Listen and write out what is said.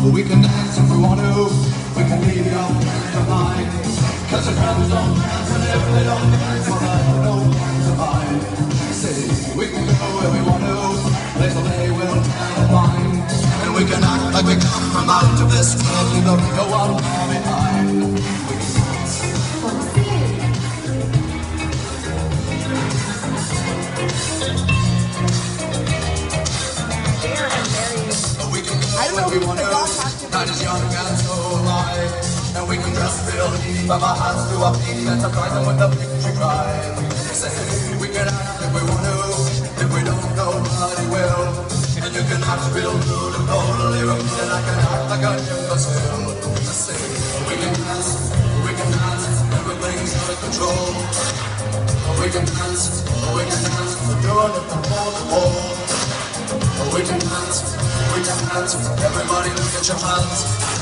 We can dance if we want to. We can leave your friends behind. Cause the friends don't dance, and if they don't dance, well then no friends of mine. Say, we can go where we want to, place where they will never find. And we can act like we come from out of this world, leave the real one far behind. We can dance. We can go where we want to, night is young and so alive. And we can dress real neat, from our hands to our feet, and surprise them with a victory cry. Say, we can act if we want to, if we don't, nobody will. And you can act real good and totally rude, and I can act like an imbecile. Say, we can dance, everything's under control. We can dance, we're doing it from wall to wall. We can dance, everybody look at your hands.